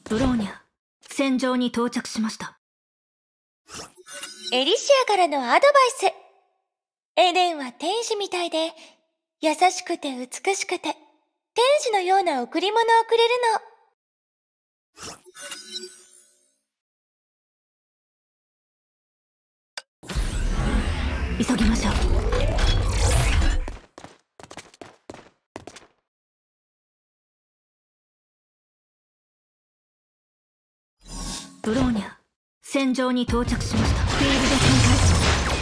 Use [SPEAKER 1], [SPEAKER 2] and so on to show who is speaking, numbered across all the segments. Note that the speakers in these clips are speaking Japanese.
[SPEAKER 1] ブローニャ、戦場に到着しました。
[SPEAKER 2] エリシアからのアドバイス。エレンは天使みたいで、優しくて美しくて、天使のような贈り物をくれる
[SPEAKER 1] の。急ぎましょう。ブローニャ、戦場に到着しました。フィールド展開。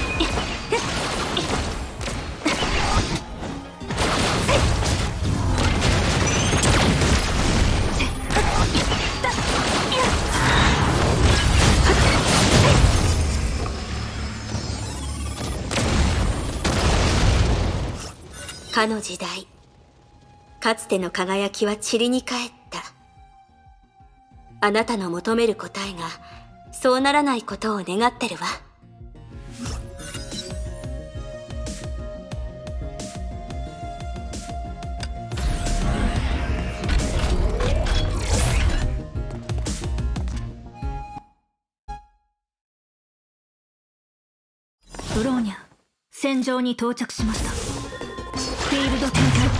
[SPEAKER 3] かの時代、かつての輝きは塵に帰った。あなたの求める答えがそうならないことを願ってるわ。
[SPEAKER 1] ブローニャ、戦場に到着しました。フィールド展開。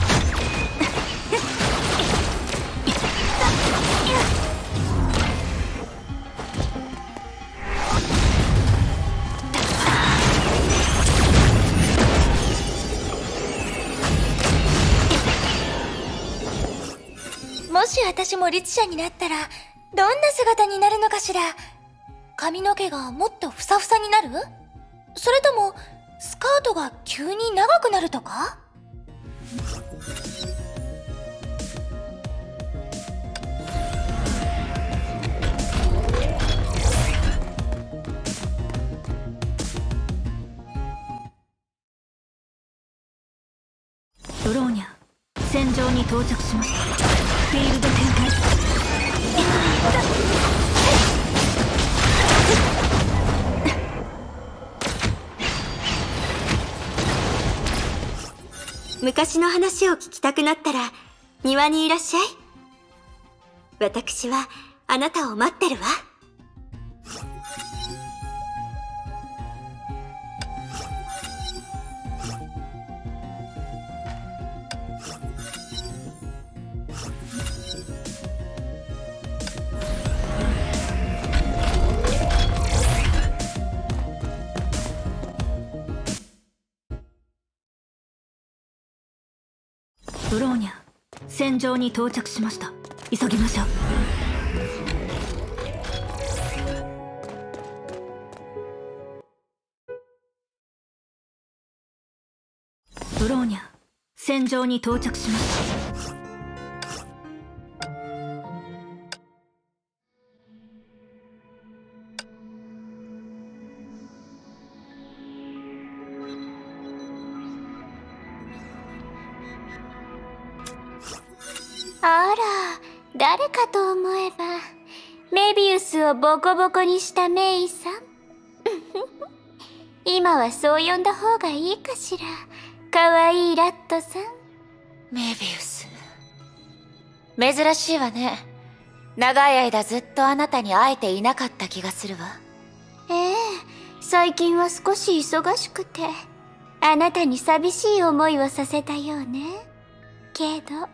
[SPEAKER 2] もし私も律者になったら、どんな姿になるのかしら。髪の毛がもっとふさふさになる？それとも、スカートが急に長くなるとか？
[SPEAKER 1] ブローニャ、戦場に到着しました。フィールド展開。
[SPEAKER 3] 昔の話を聞きたくなったら庭にいらっしゃい。私はあなたを待ってるわ。
[SPEAKER 1] ブローニャ、戦場に到着しました。急ぎましょう。ブローニャ、戦場に到着しました。
[SPEAKER 4] あら、誰かと思えば、メビウスをボコボコにしたメイさん。今はそう呼んだ方がいいかしら。かわいいラットさん。
[SPEAKER 2] メビウス。珍しいわね。長い間ずっとあなたに会えていなかった気がするわ。
[SPEAKER 4] ええ、最近は少し忙しくて、あなたに寂しい思いをさせたようね。けど、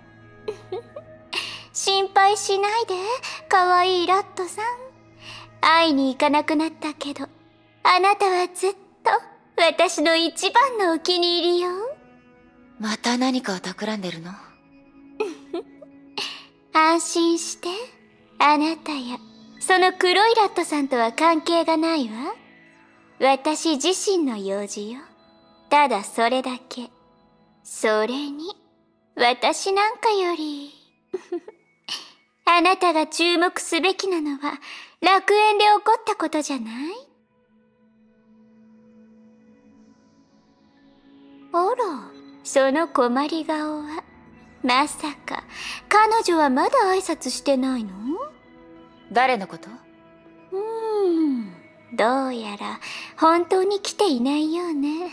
[SPEAKER 4] 心配しないで、かわいいラットさん。会いに行かなくなったけど、あなたはずっと私の一番のお気に入りよ。
[SPEAKER 2] また何かを企んでるの？
[SPEAKER 4] 安心して。あなたや、その黒いラットさんとは関係がないわ。私自身の用事よ。ただそれだけ。それに、私なんかよりあなたが注目すべきなのは楽園で起こったことじゃない？あら、その困り顔は、まさか彼女はまだ挨拶してないの？
[SPEAKER 2] 誰のこと？
[SPEAKER 4] どうやら本当に来ていないようね。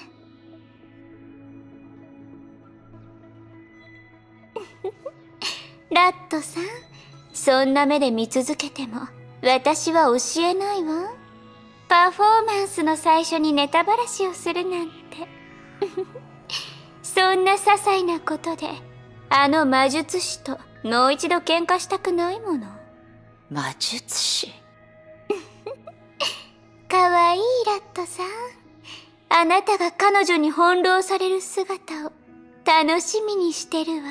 [SPEAKER 4] ラットさん、 そんな目で見続けても私は教えないわ。パフォーマンスの最初にネタばらしをするなんてそんな些細なことであの魔術師ともう一度喧嘩したくないもの。
[SPEAKER 3] 魔術師。
[SPEAKER 4] かわいいラットさん、あなたが彼女に翻弄される姿を楽しみにしてるわ。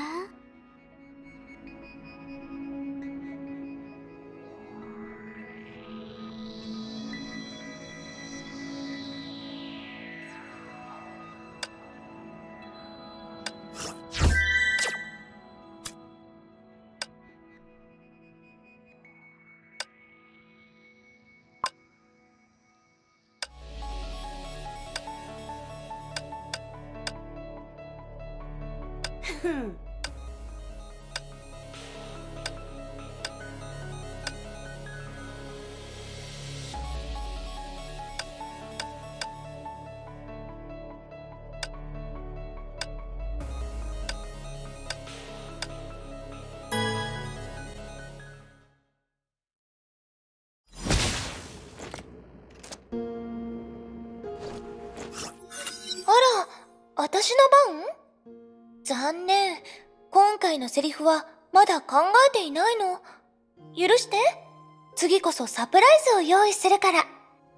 [SPEAKER 2] 私の番？残念。今回のセリフはまだ考えていないの。許して。次こそサプライズを用意するから。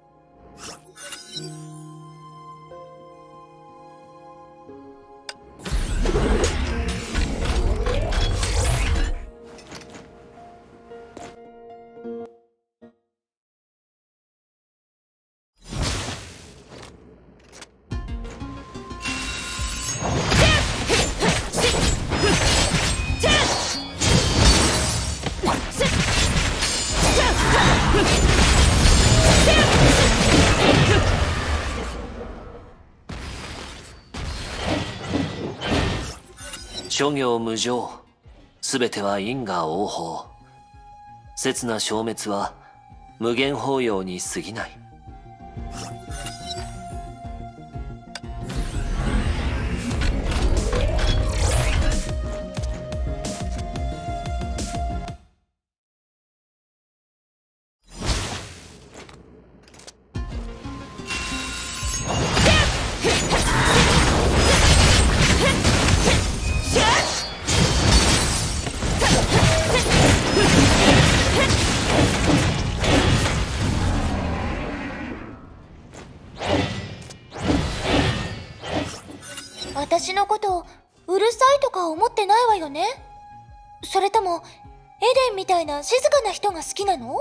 [SPEAKER 5] 諸行無常、すべては因果応報。刹那消滅は無限法要に過ぎない。
[SPEAKER 2] 私のことうるさいとか思ってないわよね？それともエデンみたいな静かな人が好きなの？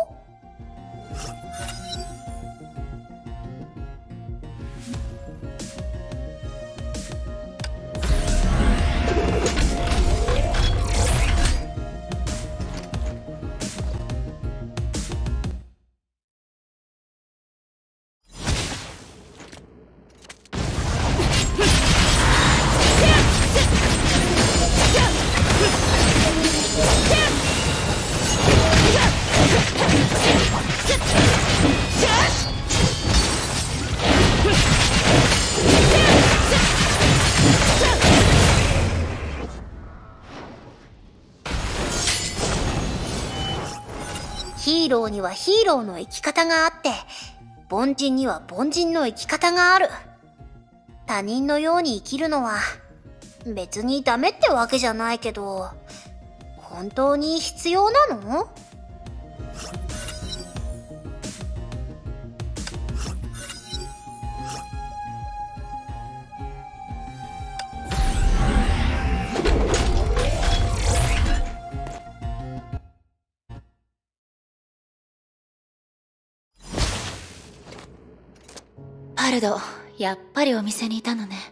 [SPEAKER 6] ヒーローにはヒーローの生き方があって、凡人には凡人の生き方がある。他人のように生きるのは別にダメってわけじゃないけど、本当に必要なの？
[SPEAKER 1] パルド、やっぱりお店にいたのね。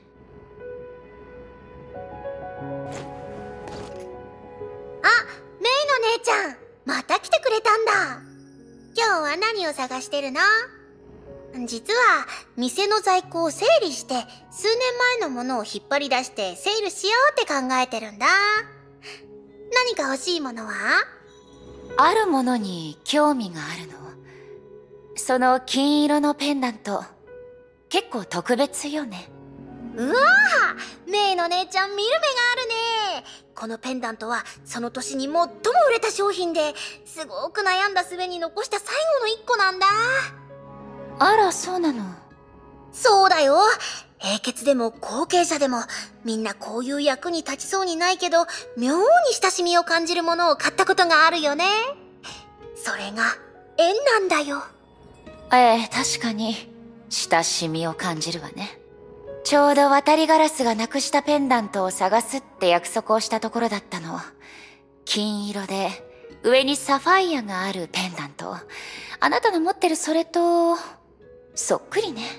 [SPEAKER 6] メイの姉ちゃん、また来てくれたんだ。今日は何を探してるの？実は、店の在庫を整理して、数年前のものを引っ張り出してセールしようって考えてるんだ。何か欲しいものは？
[SPEAKER 1] あるものに興味があるの。その金色のペンダント、結構特別よね。
[SPEAKER 6] うわぁ、 メイの姉ちゃん見る目があるね。このペンダントはその年に最も売れた商品で、すごく悩んだ末に残した最後の一個なんだ。
[SPEAKER 2] あら、そうなの。
[SPEAKER 6] そうだよ。英傑でも後継者でもみんなこういう役に立ちそうにないけど妙に親しみを感じるものを買ったことがあるよね。それが縁なんだよ。
[SPEAKER 2] ええ、確かに親しみを感じるわね。ちょうど渡りガラスがなくしたペンダントを探すって約束をしたところだったの。金色で上にサファイアがあるペンダント。あなたの持ってるそれとそっくりね。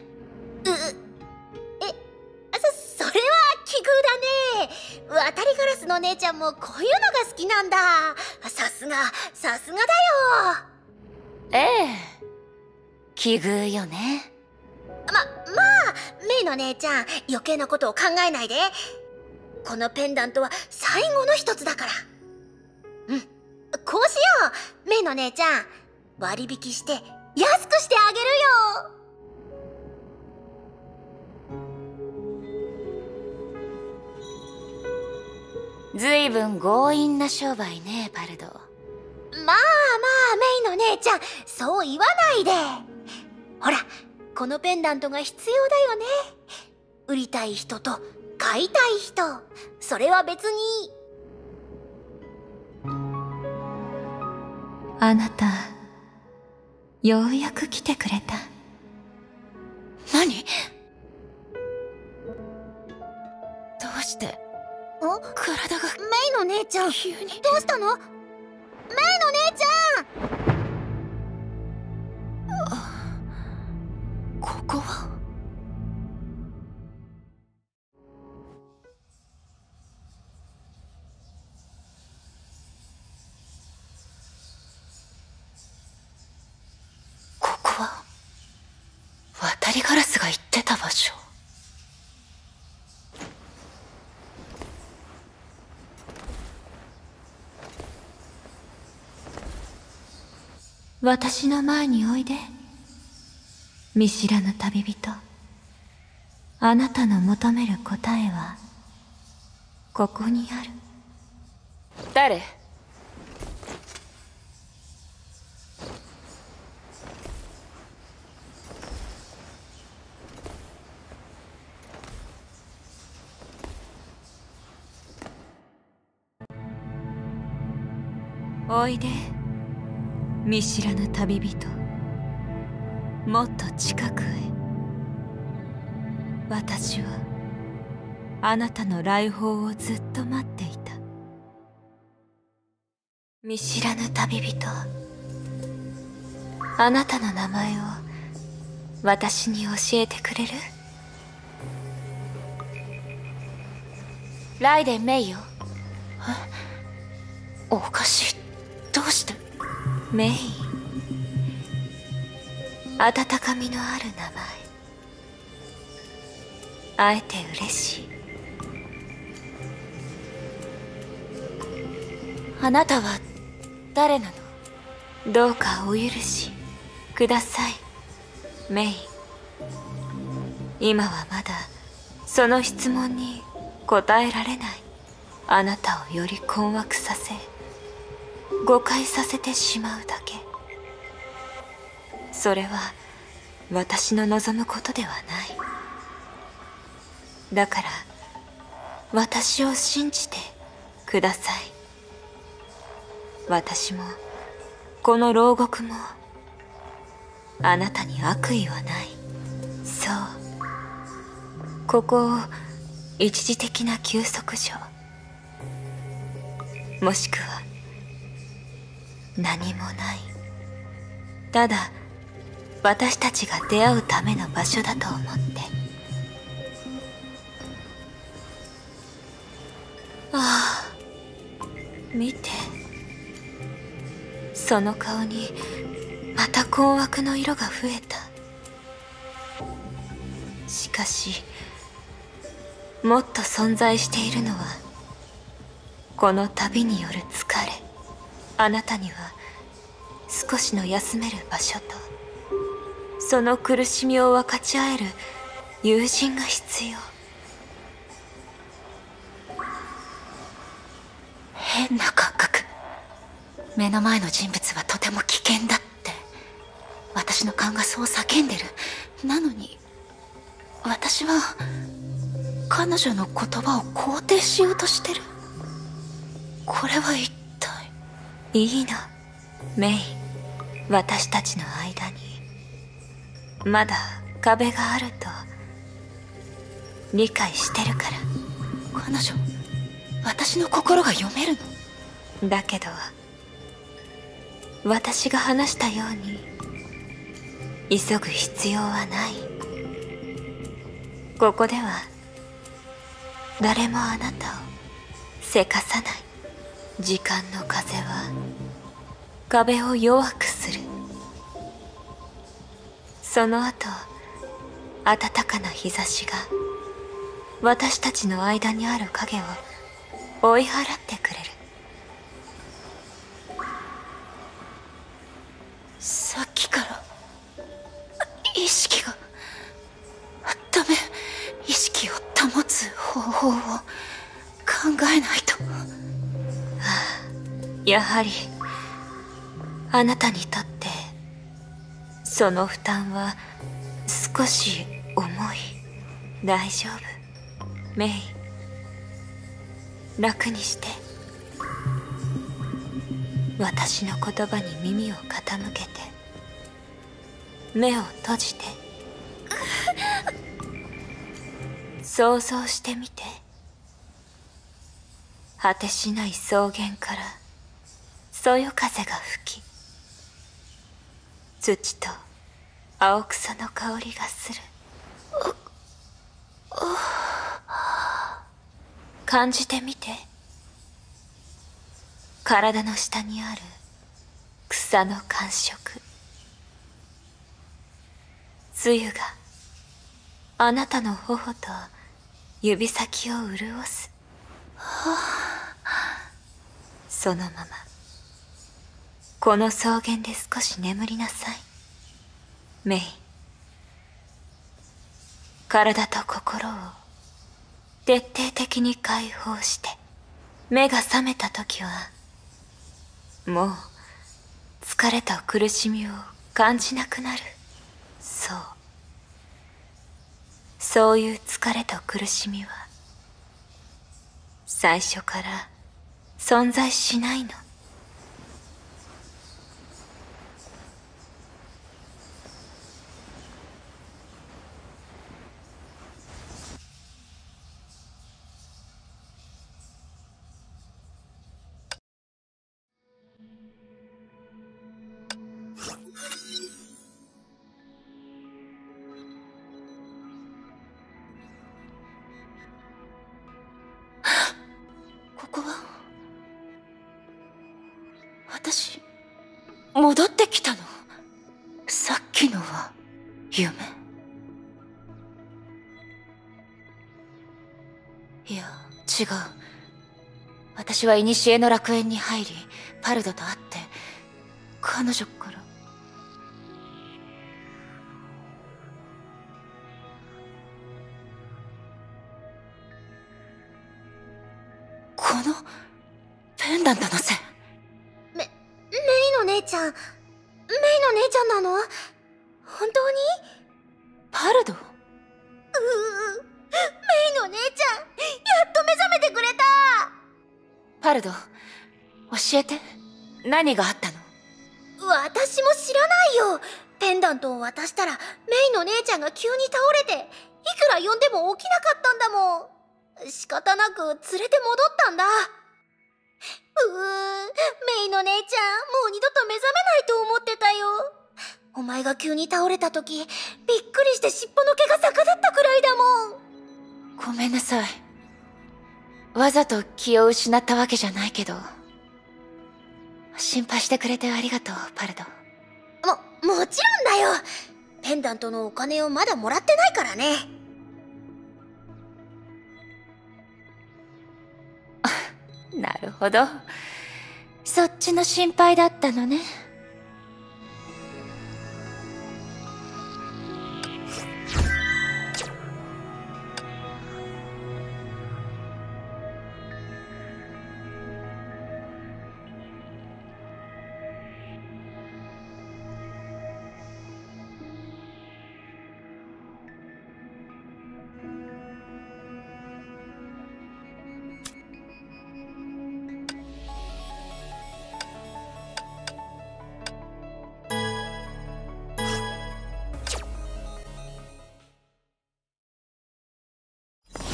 [SPEAKER 6] それは奇遇だね。渡りガラスの姉ちゃんもこういうのが好きなんだ。さすがだよ。
[SPEAKER 2] ええ、奇遇よね。
[SPEAKER 6] まあメイの姉ちゃん余計なことを考えないで。このペンダントは最後の一つだから。こうしよう。メイの姉ちゃん割引して安くしてあげるよ。
[SPEAKER 2] ずいぶん強引な商売ね、パルド。
[SPEAKER 6] まあメイの姉ちゃんそう言わないで。ほらこのペンダントが必要だよね。売りたい人と買いたい人、それは別に。
[SPEAKER 1] あなた、ようやく来てくれた。
[SPEAKER 2] 何？どうして体が
[SPEAKER 6] メイの姉ちゃん
[SPEAKER 2] 急に。
[SPEAKER 6] どうしたの？メイの姉ちゃん。
[SPEAKER 2] ここは？ここは渡りガラスが言ってた場所。
[SPEAKER 1] 私の前においで。見知らぬ旅人。あなたの求める答えは、ここにある。
[SPEAKER 2] 誰？
[SPEAKER 1] おいで。見知らぬ旅人。もっと近くへ。私はあなたの来訪をずっと待っていた。見知らぬ旅人、あなたの名前を私に教えてくれる？
[SPEAKER 2] ライデン・メイよ。おかしい。どうして？
[SPEAKER 1] メイ。温かみのある名前。会えて嬉しい。
[SPEAKER 2] あなたは誰なの？
[SPEAKER 1] どうかお許しください、メイ。今はまだその質問に答えられないあなたをより困惑させ、誤解させてしまうだけ。それは私の望むことではない。だから私を信じてください。私もこの牢獄もあなたに悪意はない。そう、ここを一時的な休息所、もしくは何もない、ただ私たちが出会うための場所だと思って。ああ、見て、その顔にまた困惑の色が増えた。しかしもっと存在しているのはこの旅による疲れ。あなたには少しの休める場所と、その苦しみを分かち合える友人が必要。
[SPEAKER 2] 変な感覚。目の前の人物はとても危険だって、私の勘がそう叫んでる。なのに私は彼女の言葉を肯定しようとしてる。これは一体。
[SPEAKER 1] いいの、メイ。私たちの間にまだ壁があると理解してるから。
[SPEAKER 2] 彼女、私の心が読めるの？
[SPEAKER 1] だけど私が話したように急ぐ必要はない。ここでは誰もあなたをせかさない。時間の風は壁を弱くする。その後、暖かな日差しが私たちの間にある影を追い払ってくれる。
[SPEAKER 2] さっきから意識がダメ。意識を保つ方法を考えないと。
[SPEAKER 1] やはりあなたにとってその負担は少し重い。大丈夫、メイ。楽にして。私の言葉に耳を傾けて目を閉じて想像してみて。果てしない草原からそよ風が吹き、土と青草の香りがする。感じてみて。体の下にある草の感触。露があなたの頬と指先を潤す。そのままこの草原で少し眠りなさい、メイ。体と心を徹底的に解放して、目が覚めた時はもう疲れと苦しみを感じなくなる。そういう疲れと苦しみは最初から存在しないの。
[SPEAKER 2] ここは私戻ってきたの？さっきのは夢？いや違う。私は古の楽園に入りパルドと会って彼女からこのペンダントのせい。
[SPEAKER 6] メイの姉ちゃん、メイの姉ちゃんなの？本当に？
[SPEAKER 2] パルド？
[SPEAKER 6] メイの姉ちゃん、やっと目覚めてくれた。
[SPEAKER 2] パルド、教えて。何があったの？
[SPEAKER 6] 私も知らないよ。ペンダントを渡したらメイの姉ちゃんが急に倒れて、いくら呼んでも起きなかったんだもん。仕方なく連れて戻ったんだ。メイの姉ちゃん、もう二度と目覚めないと思ってたよ。お前が急に倒れた時、びっくりして尻尾の毛が逆立ったくらいだもん。
[SPEAKER 2] ごめんなさい。わざと気を失ったわけじゃないけど。心配してくれてありがとう、パルド。
[SPEAKER 6] もちろんだよ。ペンダントのお金をまだもらってないからね。
[SPEAKER 2] なるほど。そっちの心配だったのね。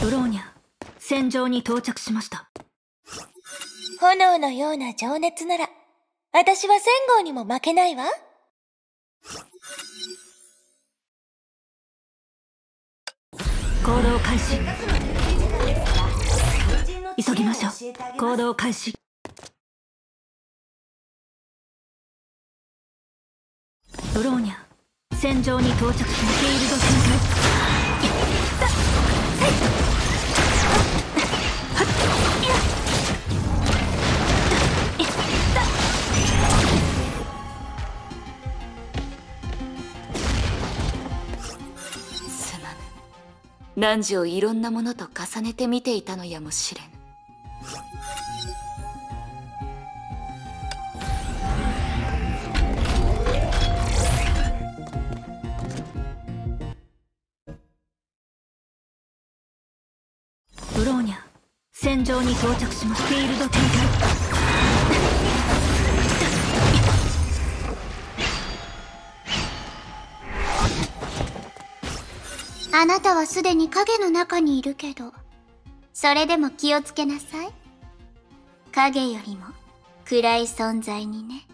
[SPEAKER 7] ブローニャ、戦場に到着しました。
[SPEAKER 2] 炎のような情熱なら、私は1000号にも負けないわ。
[SPEAKER 7] 行動開始。急ぎましょう。行動開始。ブローニャ、戦場に到着し、フィールド展開。
[SPEAKER 1] すまぬ。汝をいろんなものと重ねて見ていたのやもしれぬ。
[SPEAKER 7] ブローニャ、戦場に到着します。フィールド展開。
[SPEAKER 4] あなたはすでに影の中にいるけど、それでも気をつけなさい。影よりも暗い存在にね。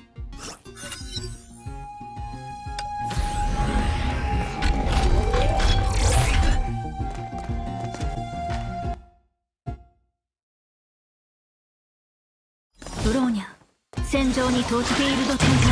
[SPEAKER 7] ブローニャ、戦場に到着。フィールド展開。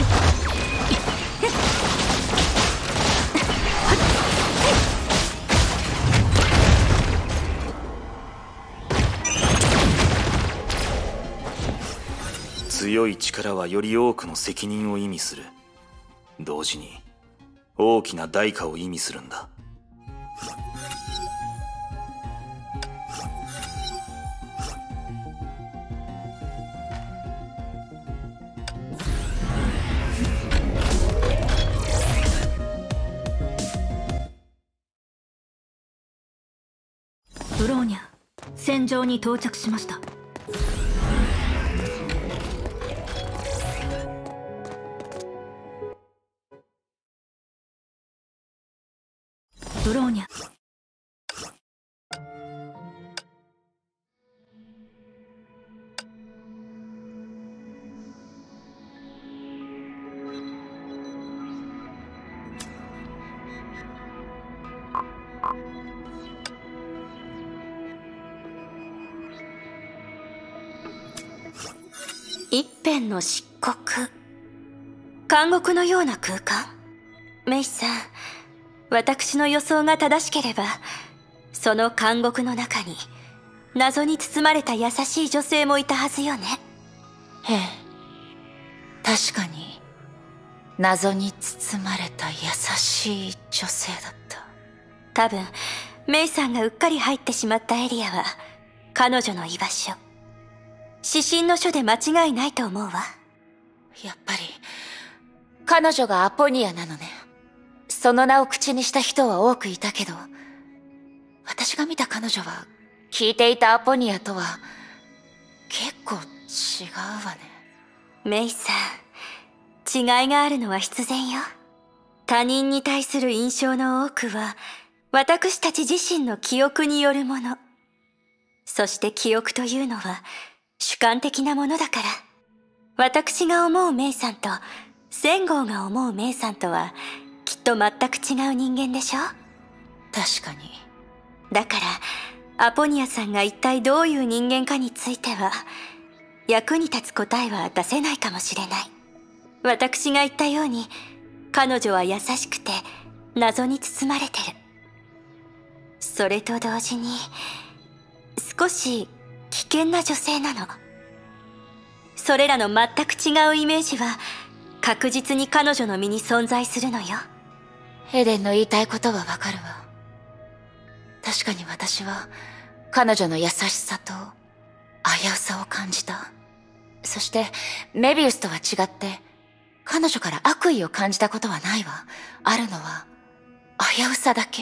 [SPEAKER 8] 強い力はより多くの責任を意味する。同時に大きな代価を意味するんだ。
[SPEAKER 7] ブローニャ、戦場に到着しました。ブローニャ、
[SPEAKER 3] 一辺の漆黒。監獄のような空間。メイさん、私の予想が正しければ、その監獄の中に謎に包まれた優しい女性もいたはずよね。
[SPEAKER 1] ええ、確かに謎に包まれた優しい女性だった。
[SPEAKER 3] 多分メイさんがうっかり入ってしまったエリアは彼女の居場所、指針の書で間違いないと思うわ。
[SPEAKER 1] やっぱり彼女がアポニアなのね。その名を口にした人は多くいたけど、私が見た彼女は聞いていたアポニアとは結構違うわね。
[SPEAKER 3] メイさん、違いがあるのは必然よ。他人に対する印象の多くは私たち自身の記憶によるもの。そして記憶というのは主観的なものだから、私が思うメイさんと千号が思うメイさんとはきっと全く違う人間でしょ。
[SPEAKER 1] 確かに。
[SPEAKER 3] だからアポニアさんが一体どういう人間かについては役に立つ答えは出せないかもしれない。私が言ったように彼女は優しくて謎に包まれてる。それと同時に少し危険な女性なの。それらの全く違うイメージは確実に彼女の身に存在するのよ。
[SPEAKER 1] エデンの言いたいことはわかるわ。確かに私は彼女の優しさと危うさを感じた。そしてメビウスとは違って彼女から悪意を感じたことはないわ。あるのは危うさだけ。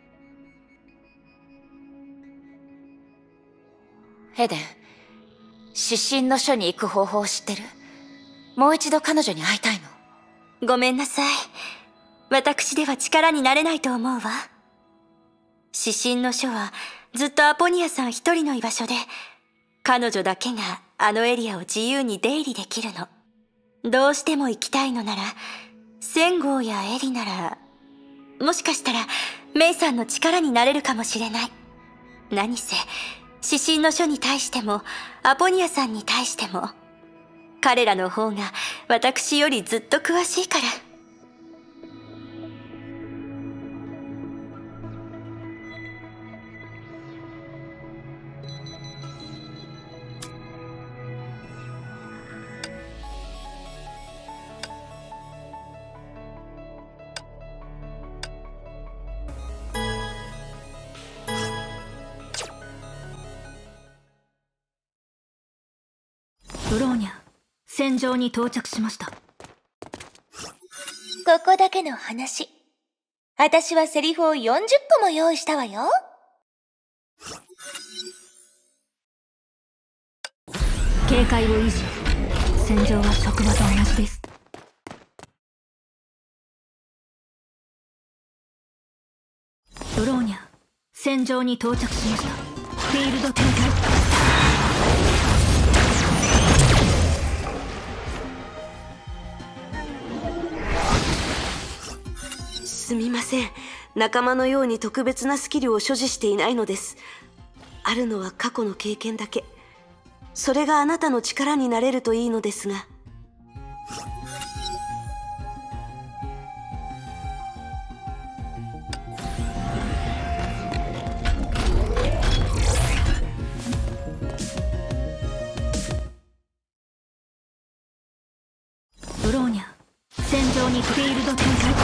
[SPEAKER 1] エデン、指針の書に行く方法を知ってる？もう一度彼女に会いたいの。
[SPEAKER 3] ごめんなさい。私では力になれないと思うわ。指針の書はずっとアポニアさん一人の居場所で、彼女だけがあのエリアを自由に出入りできるの。どうしても行きたいのなら、センゴーやエリなら、もしかしたらメイさんの力になれるかもしれない。何せ、指針の書に対しても、アポニアさんに対しても、彼らの方が私よりずっと詳しいから。
[SPEAKER 7] ブローニャ、戦場に到着しました。
[SPEAKER 2] ここだけの話。私はセリフを40個も用意したわよ。
[SPEAKER 7] 警戒を維持。戦場は職場と同じです。ブローニャ、戦場に到着しました。フィールド展開。
[SPEAKER 9] すみません。仲間のように特別なスキルを所持していないのです。あるのは過去の経験だけ。それがあなたの力になれるといいのですが。
[SPEAKER 7] ブローニャ、戦場にフィールド展開。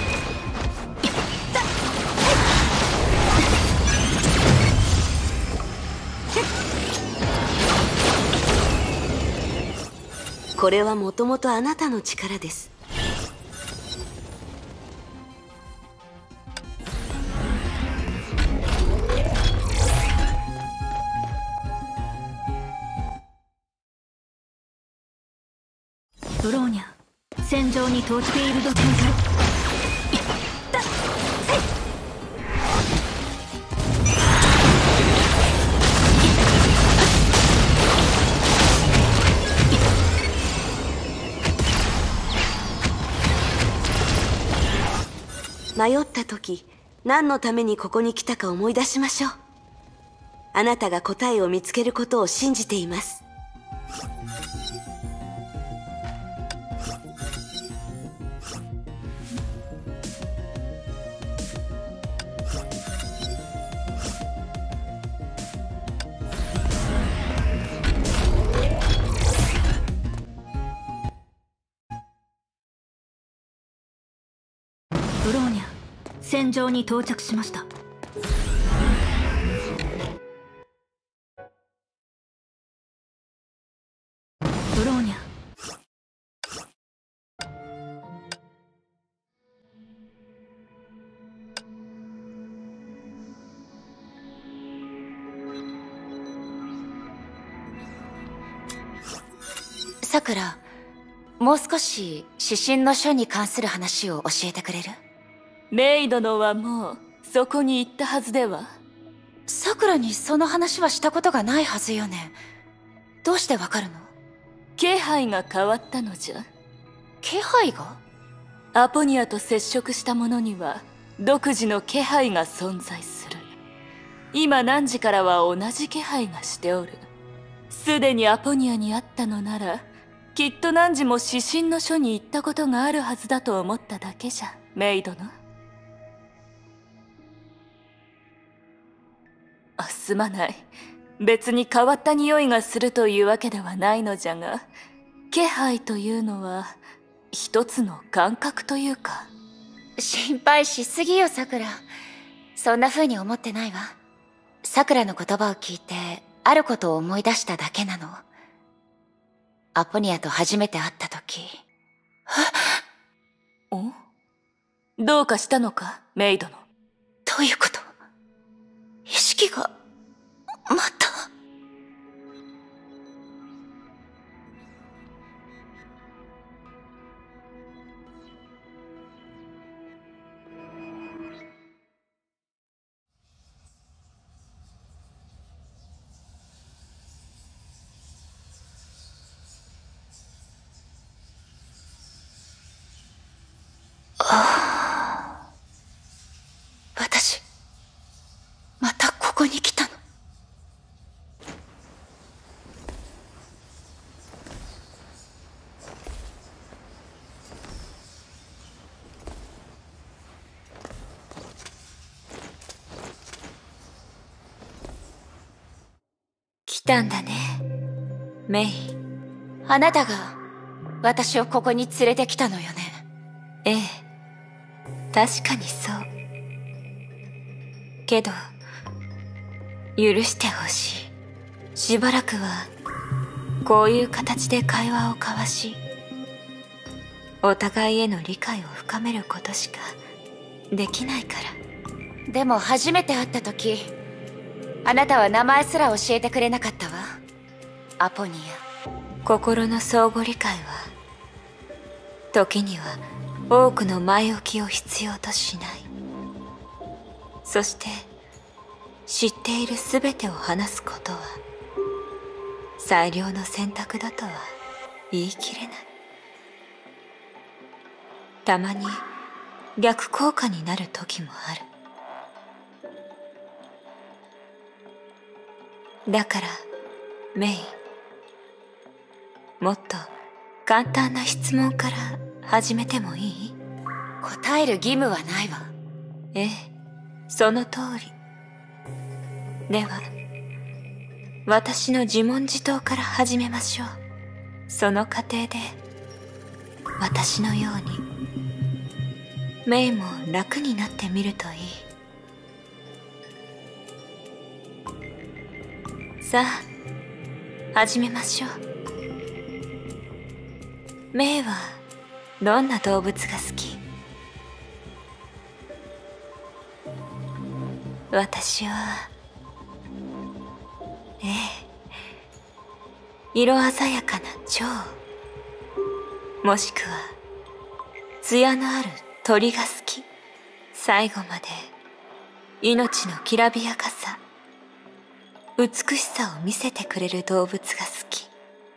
[SPEAKER 9] これはもともとあなたの力です。
[SPEAKER 7] ブローニャ、戦場に到着。フィールド展開。
[SPEAKER 9] 迷った時、何のためにここに来たか思い出しましょう。あなたが答えを見つけることを信じています。
[SPEAKER 7] ブローニャ、戦場に到着しました。ブローニャ、
[SPEAKER 2] さくら、もう少し指針の書に関する話を教えてくれる？
[SPEAKER 1] メイ殿はもうそこに行ったはずでは。
[SPEAKER 2] さくらにその話はしたことがないはずよね。どうしてわかるの？
[SPEAKER 1] 気配が変わったのじゃ。
[SPEAKER 2] 気配が？
[SPEAKER 1] アポニアと接触した者には独自の気配が存在する。今汝からは同じ気配がしておる。すでにアポニアに会ったのなら、きっと汝も指針の書に行ったことがあるはずだと思っただけじゃ、メイ殿。すまない。別に変わった匂いがするというわけではないのじゃが、気配というのは一つの感覚というか。
[SPEAKER 2] 心配しすぎよ、さくら。そんな風に思ってないわ。さくらの言葉を聞いてあることを思い出しただけなの。アポニアと初めて会った時。
[SPEAKER 1] お？どうかしたのか、メイ殿。
[SPEAKER 2] どういうこと？意識がまた。
[SPEAKER 1] たんだね、メイ。
[SPEAKER 2] あなたが私をここに連れてきたのよね。
[SPEAKER 1] ええ、確かにそう。けど、許してほしい。しばらくは、こういう形で会話を交わし、お互いへの理解を深めることしかできないから。
[SPEAKER 2] でも初めて会った時、あなたは名前すら教えてくれなかったわ。アポニア。
[SPEAKER 1] 心の相互理解は、時には多くの前置きを必要としない。そして、知っているすべてを話すことは、最良の選択だとは言い切れない。たまに逆効果になる時もある。だから、メイ、もっと簡単な質問から始めてもいい？
[SPEAKER 2] 答える義務はないわ。
[SPEAKER 1] ええ、その通り。では、私の自問自答から始めましょう。その過程で、私のように、メイも楽になってみるといい。さあ、始めましょう。メイは、どんな動物が好き？私は、ええ、色鮮やかな蝶、もしくは艶のある鳥が好き。最後まで命のきらびやかさ、美しさを見せてくれる動物が好き。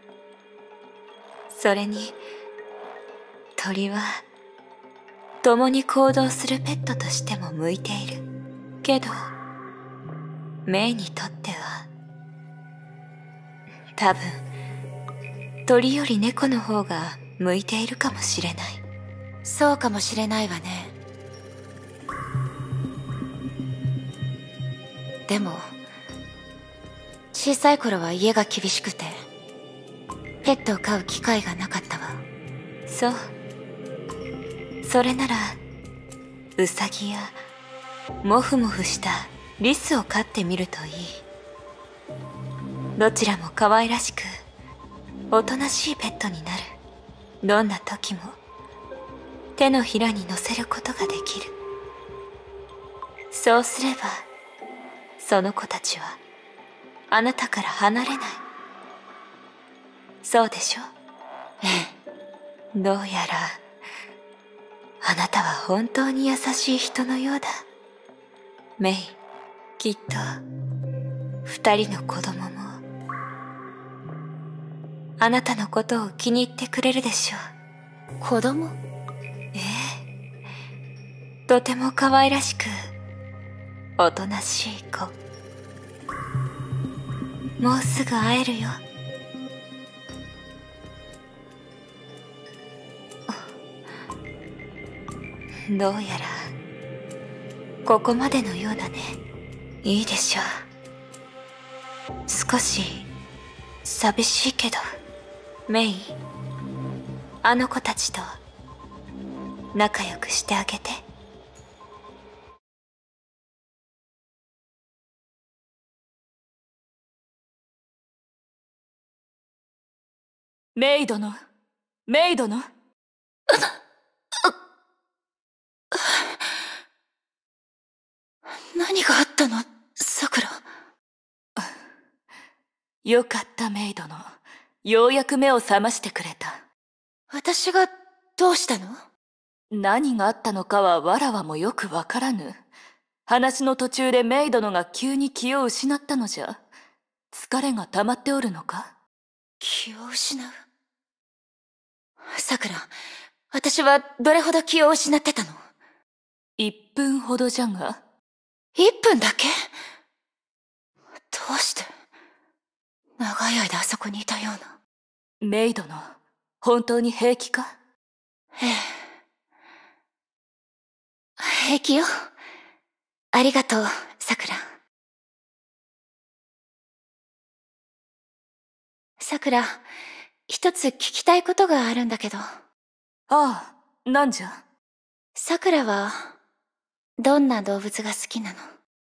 [SPEAKER 1] それに鳥は共に行動するペットとしても向いている。けどメイにとっては多分鳥より猫の方が向いているかもしれない。
[SPEAKER 2] そうかもしれないわね。でも小さい頃は家が厳しくてペットを飼う機会がなかったわ。
[SPEAKER 1] そう。それならウサギやモフモフしたリスを飼ってみるといい。どちらも可愛らしくおとなしいペットになる。どんな時も手のひらに乗せることができる。そうすればその子たちはあなたから離れない。そうでしょ？
[SPEAKER 2] え
[SPEAKER 1] え。どうやらあなたは本当に優しい人のようだ。メイ、きっと二人の子供もあなたのことを気に入ってくれるでしょう。
[SPEAKER 2] 子供？
[SPEAKER 1] ええ、とても可愛らしくおとなしい子。もうすぐ会えるよ。どうやらここまでのようだね。いいでしょう。少し寂しいけど、メイ、あの子たちと仲良くしてあげて。
[SPEAKER 10] メイ殿、メイ殿。
[SPEAKER 2] 何があったの、さくら。
[SPEAKER 10] よかったメイ殿。ようやく目を覚ましてくれた。
[SPEAKER 2] 私がどうしたの？
[SPEAKER 10] 何があったのかはわらわもよくわからぬ。話の途中でメイ殿が急に気を失ったのじゃ。疲れが溜まっておるのか？
[SPEAKER 2] 気を失う？さくら、私はどれほど気を失ってたの
[SPEAKER 10] ？1分ほどじゃが。
[SPEAKER 2] 1分だけ？どうして長い間あそこにいたような。
[SPEAKER 10] メイ殿、本当に平気か？
[SPEAKER 2] ええ。平気よ。ありがとう、さくら。 さくら、一つ聞きたいことがあるんだけど。
[SPEAKER 10] ああ、なんじゃ。
[SPEAKER 2] さくらは、どんな動物が好きなの？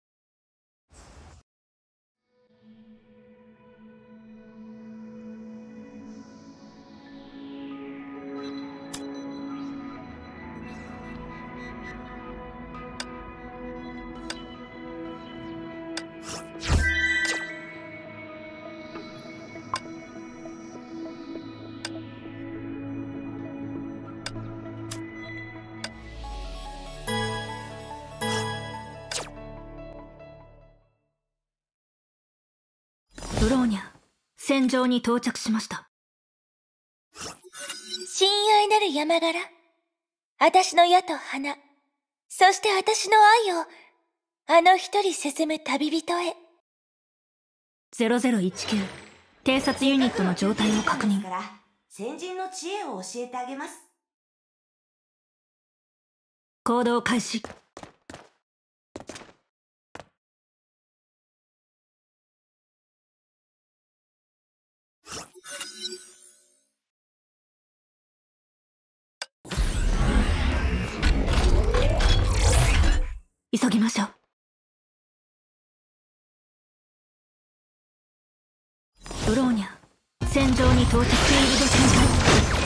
[SPEAKER 7] ドローニャ、戦場に到着しました。
[SPEAKER 2] 親愛なる山柄、私の矢と花、そして私の愛を、あの一人進む旅人へ。
[SPEAKER 7] 0019、偵察ユニットの状態を確認。
[SPEAKER 9] 先人の知恵を教えてあげます。
[SPEAKER 7] 行動開始。急ぎましょう。ドローニャ、戦場に到着。フィールド展開。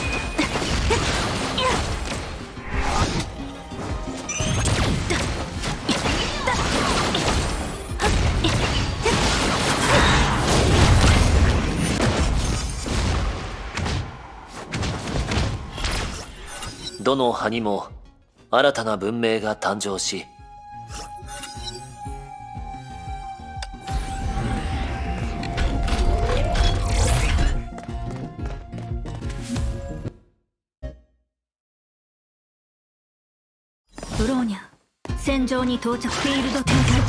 [SPEAKER 5] どの葉にも新たな文明が誕生し、
[SPEAKER 7] ドローニャ、戦場に到着。フィールド展開。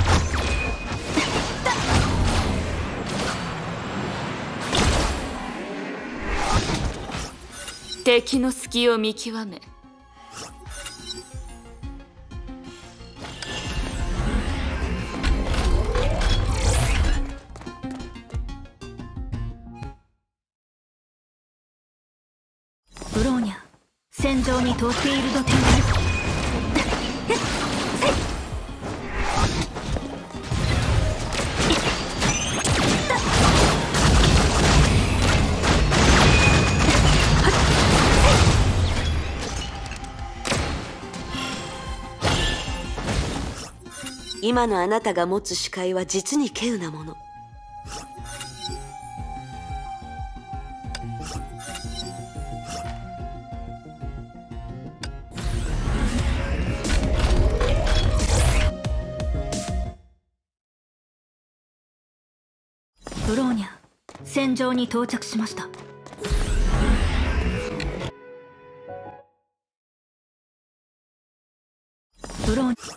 [SPEAKER 10] 敵の隙を見極め、
[SPEAKER 7] ドローニャ、戦場に到着。フィールド展開。
[SPEAKER 9] 今のあなたが持つ視界は実に稀有なもの。
[SPEAKER 7] ドローニャ、戦場に到着しました。ドローニャ、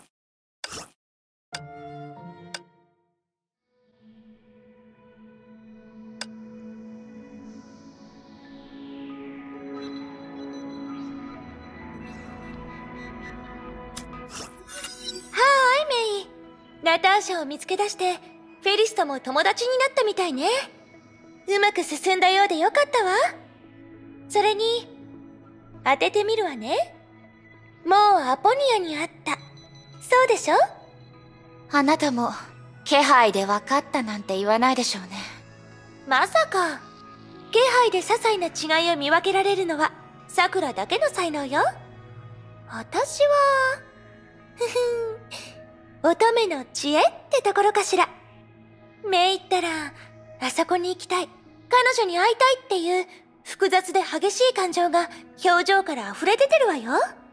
[SPEAKER 2] ナターシャを見つけ出して、フェリスとも友達になったみたいね。うまく進んだようでよかったわ。それに、当ててみるわね。もうアポニアに会った。そうでしょ？
[SPEAKER 1] あなたも気配で分かったなんて言わないでしょうね。
[SPEAKER 2] まさか、気配で些細な違いを見分けられるのは、さくらだけの才能よ。私は、乙女の知恵ってところかしら。目いったら、あそこに行きたい、彼女に会いたいっていう複雑で激しい感情が表情から溢れ出てるわよ。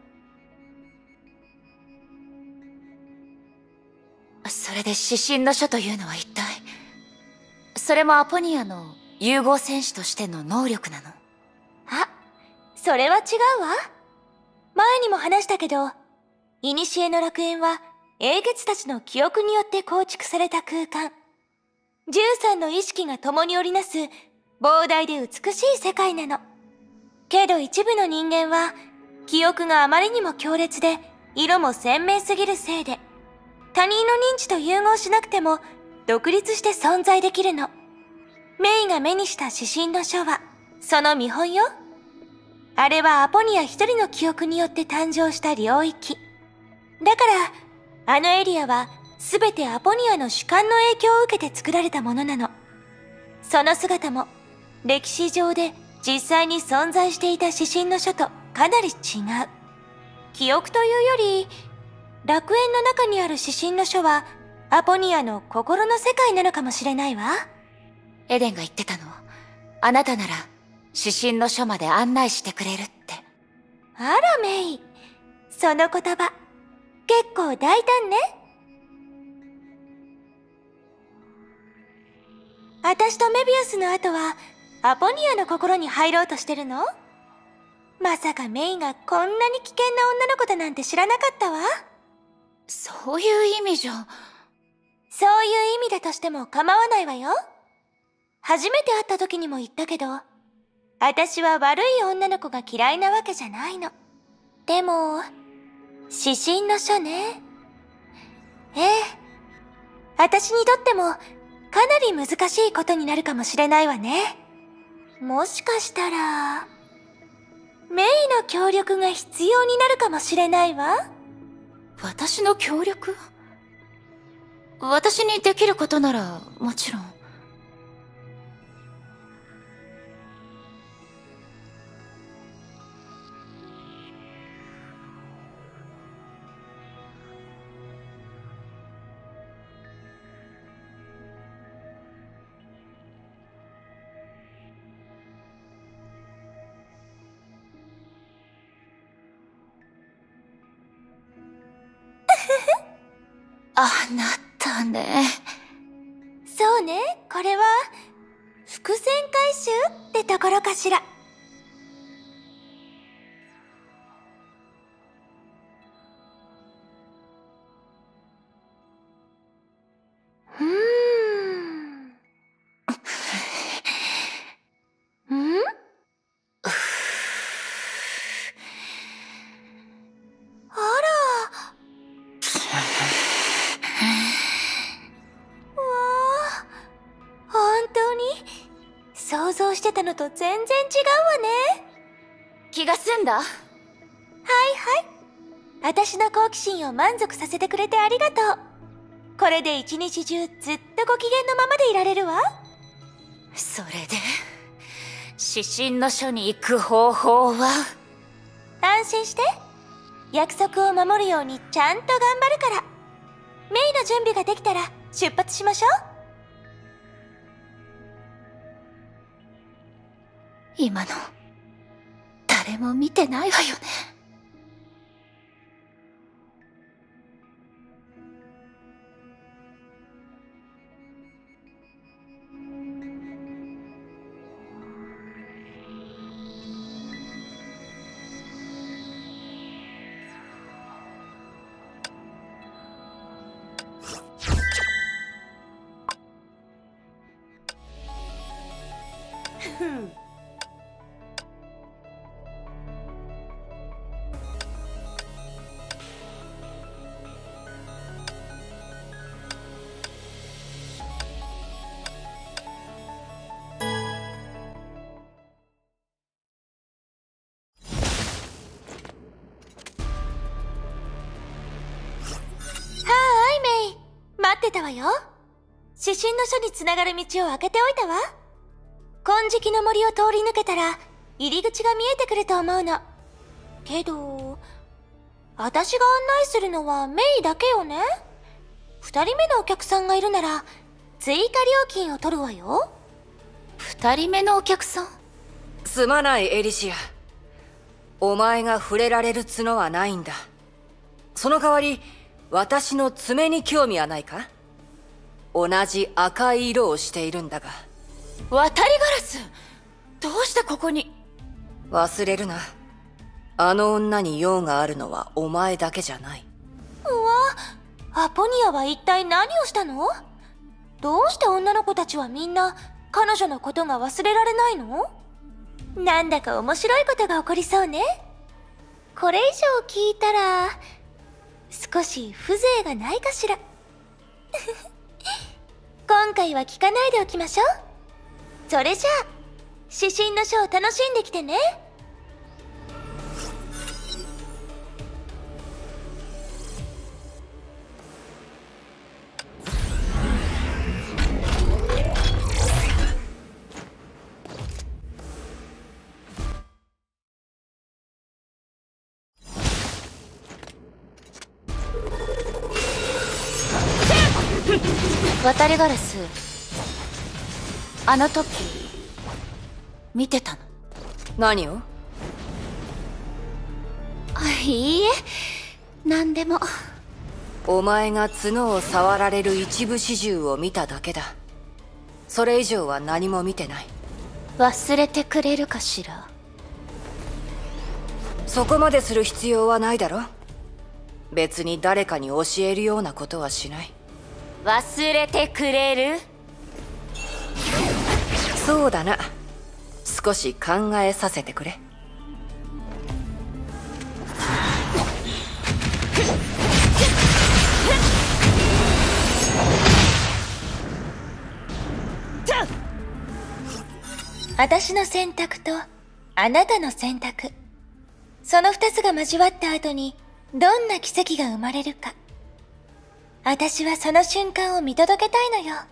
[SPEAKER 1] それで指針の書というのは一体、それもアポニアの融合戦士としての能力なの？
[SPEAKER 2] あ、それは違うわ。前にも話したけど、古の楽園は英傑たちの記憶によって構築された空間。13の意識が共に織りなす膨大で美しい世界なの。けど一部の人間は記憶があまりにも強烈で色も鮮明すぎるせいで、他人の認知と融合しなくても独立して存在できるの。 メイが目にした指針の書はその見本よ。あれはアポニア一人の記憶によって誕生した領域だから、あのエリアは全てアポニアの主観の影響を受けて作られたものなの。その姿も歴史上で実際に存在していた指針の書とかなり違う。記憶というより、楽園の中にある指針の書はアポニアの心の世界なのかもしれないわ。
[SPEAKER 1] エデンが言ってたの。あなたなら指針の書まで案内してくれるって。
[SPEAKER 2] あらメイ、その言葉結構大胆ね。私とメビウスの後はアポニアの心に入ろうとしてるの？まさかメイがこんなに危険な女の子だなんて知らなかったわ。
[SPEAKER 1] そういう意味じゃ。
[SPEAKER 2] そういう意味だとしても構わないわよ。初めて会った時にも言ったけど、私は悪い女の子が嫌いなわけじゃないの。でも、指針の書ね。ええ。私にとってもかなり難しいことになるかもしれないわね。もしかしたら、メイの協力が必要になるかもしれないわ。
[SPEAKER 1] 私の協力？私にできることならもちろん。あ、なったね。
[SPEAKER 2] そうね、これは伏線回収ってところかしら。想像してたのと全然違うわね。
[SPEAKER 1] 気が済んだ？
[SPEAKER 2] はいはい。私の好奇心を満足させてくれてありがとう。これで一日中ずっとご機嫌のままでいられるわ。
[SPEAKER 1] それで指針の書に行く方法は？
[SPEAKER 2] 安心して。約束を守るようにちゃんと頑張るから。メイの準備ができたら出発しましょう。
[SPEAKER 1] 今の誰も見てないわよね。
[SPEAKER 2] 待ってたわよ。指針の書につながる道を開けておいたわ。金色の森を通り抜けたら入り口が見えてくると思うの。けど、私が案内するのはメイだけよね。2人目のお客さんがいるなら追加料金を取るわよ。
[SPEAKER 1] 2人目のお客さん？
[SPEAKER 11] すまないエリシア。お前が触れられる角はないんだ。その代わり私の爪に興味はないか？同じ赤い色をしているんだが。
[SPEAKER 1] 渡りガラス？どうしてここに？
[SPEAKER 11] 忘れるな。あの女に用があるのはお前だけじゃない。
[SPEAKER 2] うわ、アポニアは一体何をしたの？どうして女の子たちはみんな彼女のことが忘れられないの？なんだか面白いことが起こりそうね。これ以上聞いたら少し風情がないかしら。今回は聞かないでおきましょう。 それじゃあ指針の書を楽しんできてね。
[SPEAKER 1] 渡りガラス、あの時見てたの？
[SPEAKER 11] 何を？
[SPEAKER 1] いいえ、何でも。
[SPEAKER 11] お前が角を触られる一部始終を見ただけだ。それ以上は何も見てない。
[SPEAKER 1] 忘れてくれるかしら。
[SPEAKER 11] そこまでする必要はないだろ。別に誰かに教えるようなことはしない。
[SPEAKER 1] 忘れてくれる？
[SPEAKER 11] そうだな。少し考えさせてくれ。
[SPEAKER 2] 私の選択とあなたの選択、その二つが交わった後にどんな奇跡が生まれるか、私はその瞬間を見届けたいのよ。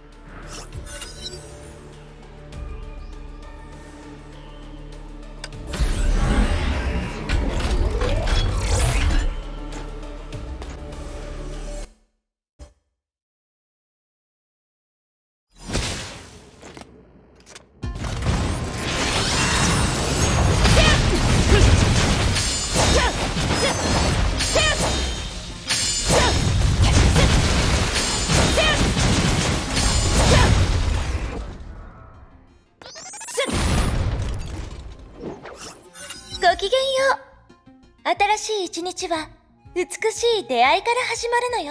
[SPEAKER 2] ごきげんよう。新しい一日は美しい出会いから始まるのよ。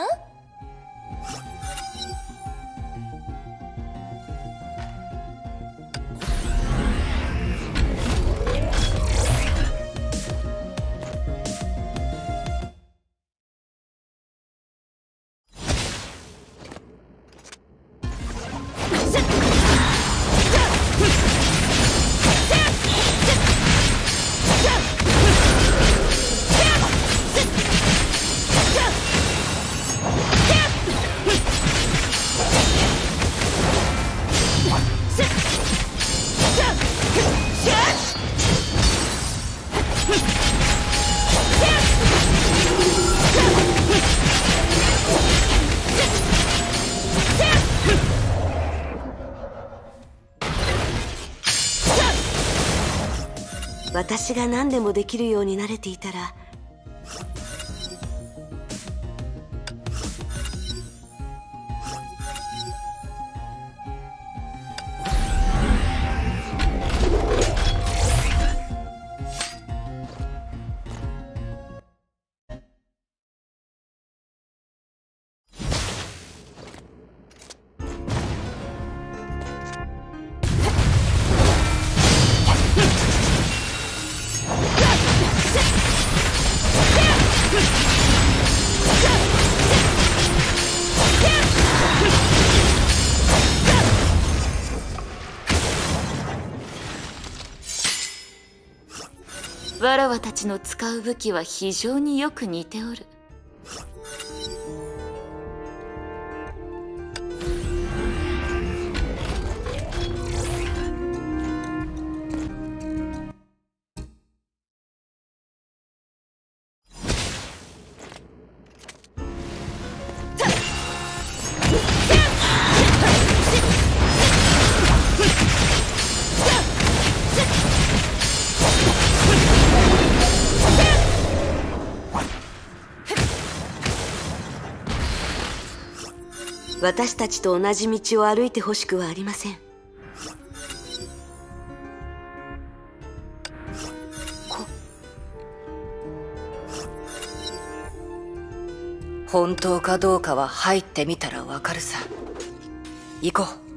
[SPEAKER 9] 私が何でもできるようになれていたら、
[SPEAKER 1] わらわたちの使う武器は非常によく似ておる。
[SPEAKER 9] 私たちと同じ道を歩いてほしくはありません。
[SPEAKER 11] 本当かどうかは入ってみたらわかるさ。行こう。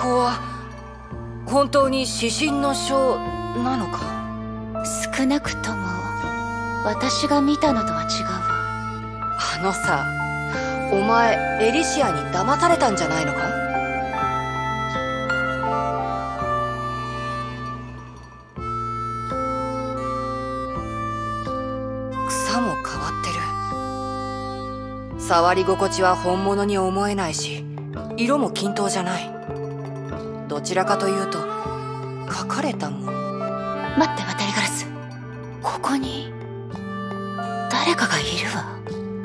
[SPEAKER 11] こは本当に指針の書なのか？
[SPEAKER 2] 少なくとも私が見たのとは違うわ。
[SPEAKER 11] あのさ、お前エリシアに騙されたんじゃないのか？草も変わってる。触り心地は本物に思えないし、色も均等じゃない。どちらかというと書かれたもの。
[SPEAKER 2] 待って、渡りガラス、ここに誰かがいるわ。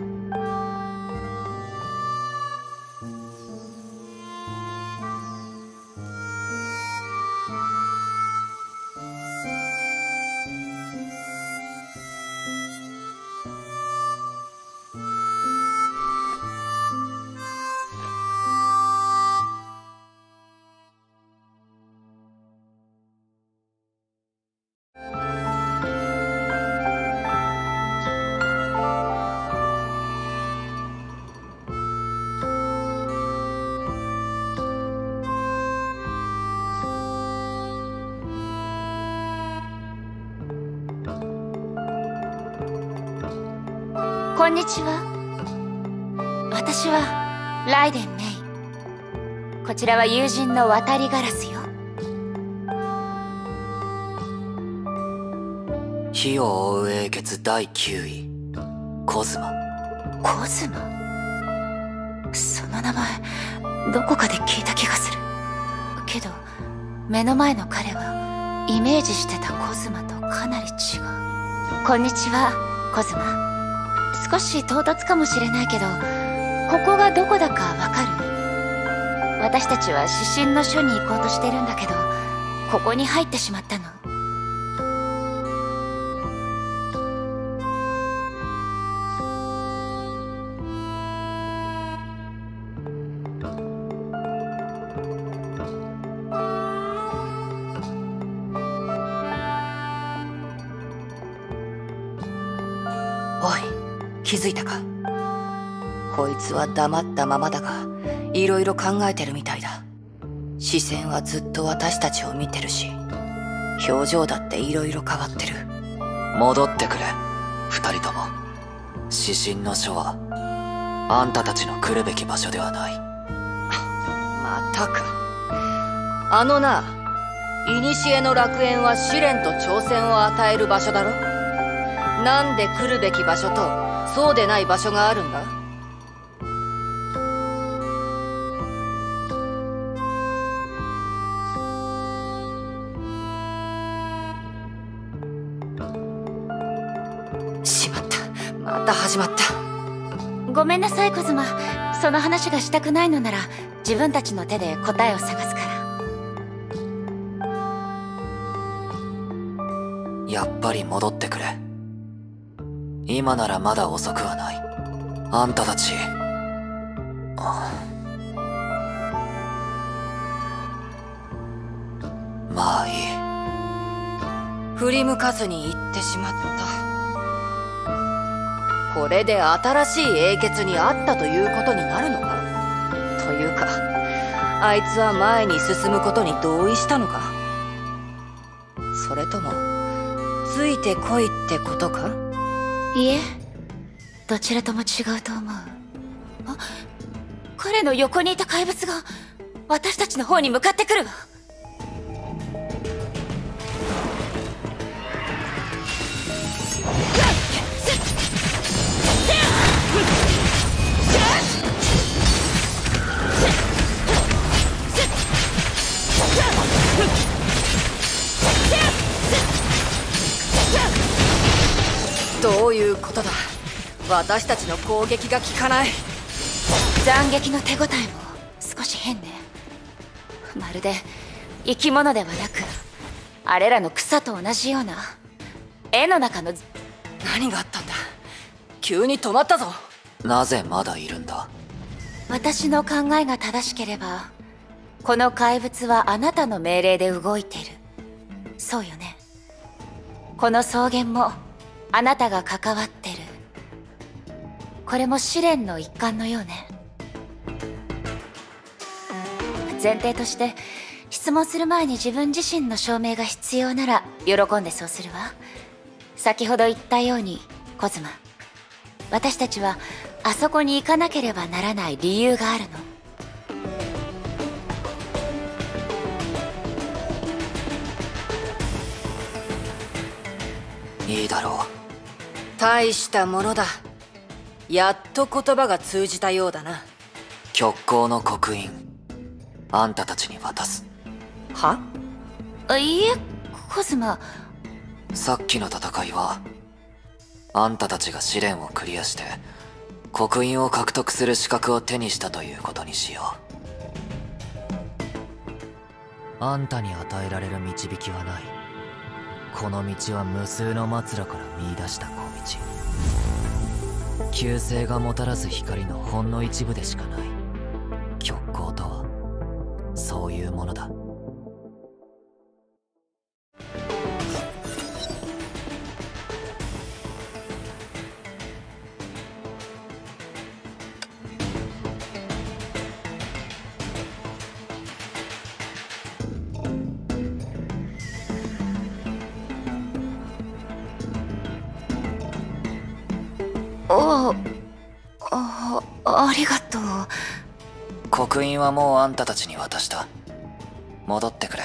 [SPEAKER 2] こんにちは。私はライデン・メイ。こちらは友人の渡りガラスよ。
[SPEAKER 5] 火を追う英傑第9位コズマ。
[SPEAKER 2] コズマ？その名前どこかで聞いた気がするけど、目の前の彼はイメージしてたコズマとかなり違う。こんにちは、コズマ。少し唐突かもしれないけど、ここがどこだかわかる？私たちは指針の書に行こうとしてるんだけど、ここに入ってしまったの。
[SPEAKER 11] おい、気づいたか？こいつは黙ったままだが、いろいろ考えてるみたいだ。視線はずっと私たちを見てるし、表情だっていろいろ変わってる。
[SPEAKER 5] 戻ってくれ、二人とも。指針の書はあんたたちの来るべき場所ではない。
[SPEAKER 11] またか。あのな、古の楽園は試練と挑戦を与える場所だろ。なんで来るべき場所とそうでない場所があるんだ？しまった、また始まった。
[SPEAKER 2] ごめんなさい、コズマ。その話がしたくないのなら自分たちの手で答えを探すから。
[SPEAKER 5] やっぱり戻ってくれ。今ならまだ遅くはない。あんたたち、まあいい。
[SPEAKER 11] 振り向かずに行ってしまった。これで新しい英傑に会ったということになるのか？というか、あいつは前に進むことに同意したのか？それともついてこいってことか？
[SPEAKER 2] いえ、どちらとも違うと思う。あ、彼の横にいた怪物が私たちの方に向かってくるわ。
[SPEAKER 11] どういうことだ？私たちの攻撃が効かない。
[SPEAKER 2] 斬撃の手応えも少し変ね。まるで生き物ではなく、あれらの草と同じような絵の中の。
[SPEAKER 11] 何があったんだ？急に止まったぞ。
[SPEAKER 5] なぜまだいるんだ？
[SPEAKER 2] 私の考えが正しければ、この怪物はあなたの命令で動いてる。そうよね。この草原もあなたが関わってる。これも試練の一環のようね。
[SPEAKER 1] 前提として質問する前に自分自身の証明が必要なら喜んでそうするわ。先ほど言ったようにコズマ、私たちはあそこに行かなければならない理由があるの。
[SPEAKER 5] いいだろう。
[SPEAKER 11] 大したものだ。やっと言葉が通じたようだな。
[SPEAKER 5] 極光の刻印、あんたたちに渡す。
[SPEAKER 11] は？
[SPEAKER 1] いいえ、コズマ。
[SPEAKER 5] さっきの戦いはあんたたちが試練をクリアして刻印を獲得する資格を手にしたということにしよ
[SPEAKER 12] う。あんたに与えられる導きはない。この道は無数の末路から見出した小道。旧星がもたらす光のほんの一部でしかない。極光とはそういうものだ。
[SPEAKER 1] ありがとう。
[SPEAKER 5] 刻印はもうあんたたちに渡した。戻ってくれ。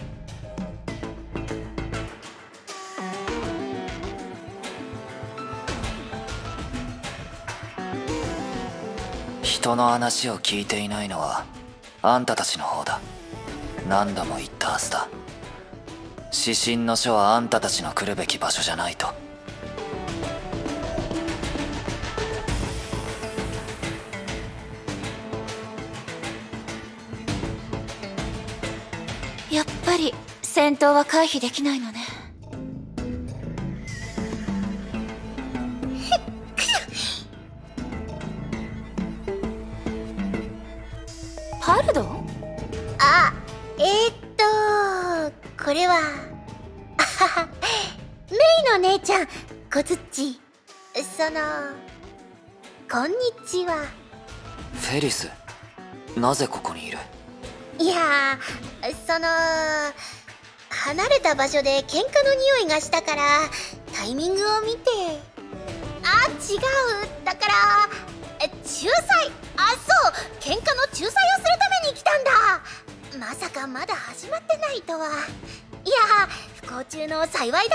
[SPEAKER 5] 人の話を聞いていないのはあんたたちの方だ。何度も言ったはずだ。指針の書はあんたたちの来るべき場所じゃないと。
[SPEAKER 1] やっぱり戦闘は回避できないのね。パルド？
[SPEAKER 6] あ、これはメイの姉ちゃん、こずっち。こんにちは。
[SPEAKER 5] フェリス、なぜここにいる？
[SPEAKER 6] いや離れた場所で喧嘩の匂いがしたからタイミングを見て。あ、違う、だから仲裁。あ、そう、喧嘩の仲裁をするために来たんだ。まさかまだ始まってないとは。いや、不幸中の幸いだね。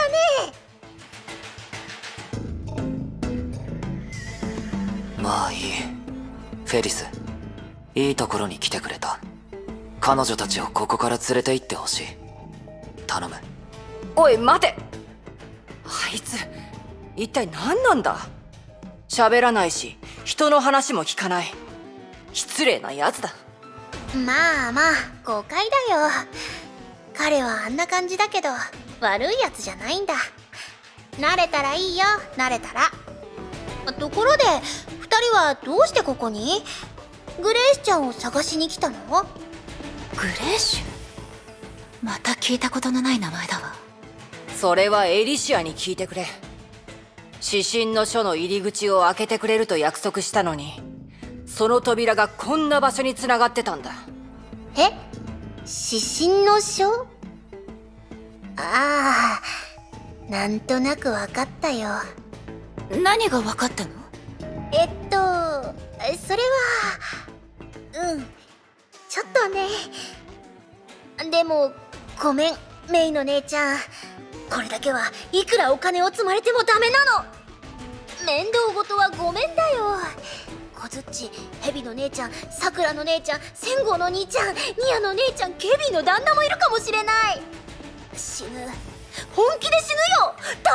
[SPEAKER 5] まあいい。フェリス、いいところに来てくれた。彼女たちをここから連れて行ってほしい。頼む。
[SPEAKER 11] おい待て。あいつ一体何なんだ。喋らないし人の話も聞かない。失礼なやつだ。
[SPEAKER 6] まあまあ誤解だよ。彼はあんな感じだけど悪いやつじゃないんだ。慣れたらいいよ、慣れたら。ところで2人はどうしてここに？グレースちゃんを探しに来たの？
[SPEAKER 1] グレーシュ？また聞いたことのない名前だわ。
[SPEAKER 11] それはエリシアに聞いてくれ。指針の書の入り口を開けてくれると約束したのに、その扉がこんな場所に繋がってたんだ。
[SPEAKER 6] え？指針の書？ああ、なんとなくわかったよ。
[SPEAKER 1] 何がわかったの？
[SPEAKER 6] それはちょっとね。でもごめん、メイの姉ちゃん。これだけはいくらお金を積まれてもダメなの。面倒事はごめんだよ。こずっち、ヘビの姉ちゃん、さくらの姉ちゃん、センゴの兄ちゃん、ニアの姉ちゃん、ケビンの旦那もいるかもしれない。死ぬ、本気で死ぬよ。ダ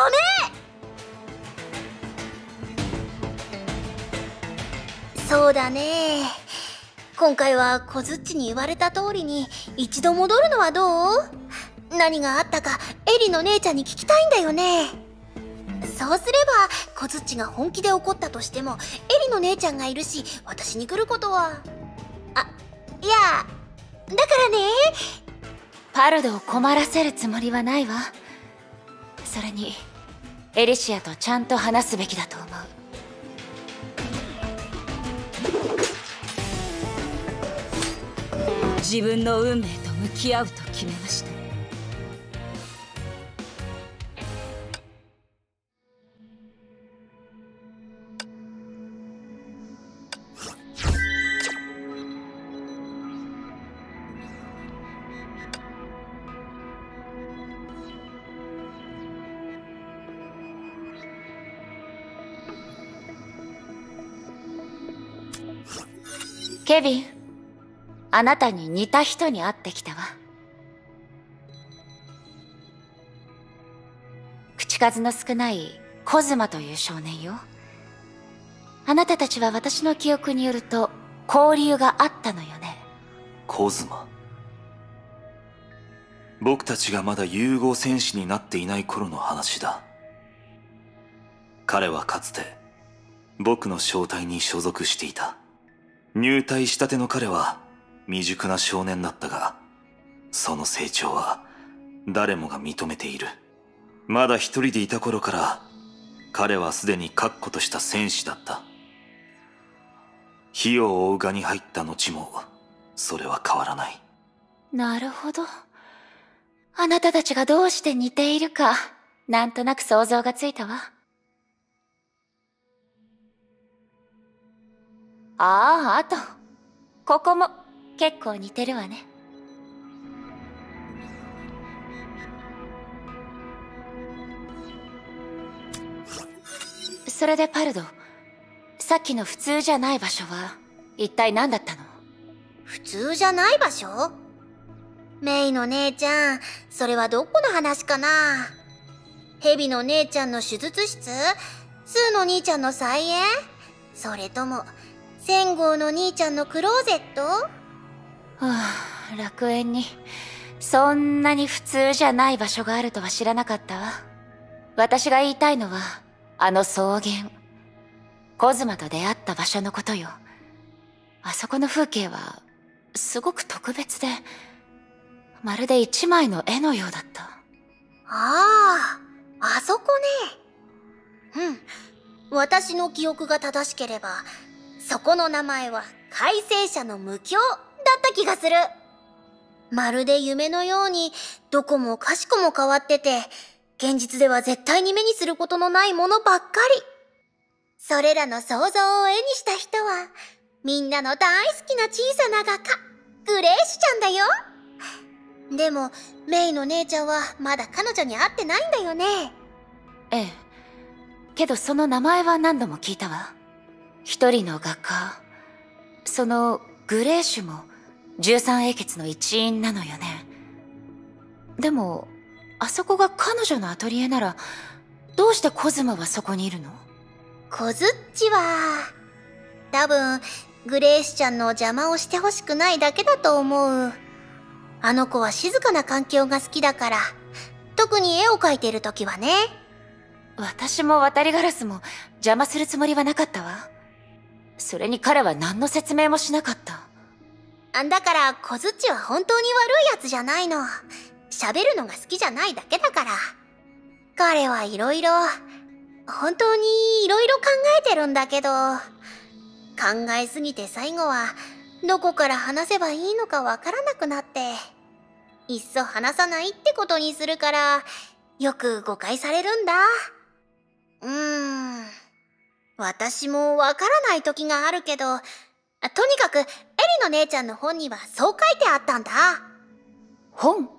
[SPEAKER 6] メ。そうだね。今回はこずっちに言われた通りに一度戻るのはどう？何があったかエリの姉ちゃんに聞きたいんだよね。そうすればこずっちが本気で怒ったとしてもエリの姉ちゃんがいるし、私に来ることは。いや、だからね。
[SPEAKER 1] パルドを困らせるつもりはないわ。それにエリシアとちゃんと話すべきだと思う。
[SPEAKER 13] 自分の運命と向き合うと決めました。
[SPEAKER 2] ケビン、あなたに似た人に会ってきたわ。口数の少ないコズマという少年よ。あなたたちは私の記憶によると交流があったのよね。
[SPEAKER 8] コズマ。僕たちがまだ融合戦士になっていない頃の話だ。彼はかつて僕の小隊に所属していた。入隊したての彼は未熟な少年だったが、その成長は誰もが認めている。まだ一人でいた頃から彼はすでに確固とした戦士だった。火を追う蛾に入った後もそれは変わらない。
[SPEAKER 2] なるほど。あなたたちがどうして似ているか、なんとなく想像がついたわ。あと、ここも結構似てるわね。それでパルド、さっきの普通じゃない場所は一体何だったの？
[SPEAKER 6] 普通じゃない場所？メイの姉ちゃん、それはどこの話かな？ヘビの姉ちゃんの手術室？スーの兄ちゃんの菜園？それとも千号の兄ちゃんのクローゼット？
[SPEAKER 2] はあ、楽園にそんなに普通じゃない場所があるとは知らなかったわ。私が言いたいのはあの草原、コズマと出会った場所のことよ。あそこの風景はすごく特別で、まるで一枚の絵のようだった。
[SPEAKER 6] あそこね。私の記憶が正しければそこの名前は改正者の無境だった気がする。まるで夢のようにどこもかしこも変わってて、現実では絶対に目にすることのないものばっかり。それらの想像を絵にした人はみんなの大好きな小さな画家、グレーシュちゃんだよ。でもメイの姉ちゃんはまだ彼女に会ってないんだよね。
[SPEAKER 2] ええ、けどその名前は何度も聞いたわ。一人の画家、そのグレーシュも13英傑の一員なのよね。でもあそこが彼女のアトリエなら、どうしてコズマはそこにいるの？
[SPEAKER 6] コズッチは多分グレーシュちゃんの邪魔をしてほしくないだけだと思う。あの子は静かな環境が好きだから、特に絵を描いてる時はね。
[SPEAKER 2] 私も渡りガラスも邪魔するつもりはなかったわ。それに彼は何の説明もしなかった。
[SPEAKER 6] だからコズッチは本当に悪いやつじゃないの。喋るのが好きじゃないだけだから。彼はいろいろ、本当にいろいろ考えてるんだけど、考えすぎて最後はどこから話せばいいのかわからなくなって、いっそ話さないってことにするから、よく誤解されるんだ。私もわからない時があるけど、とにかくエリの姉ちゃんの本にはそう書いてあったんだ。
[SPEAKER 2] 本？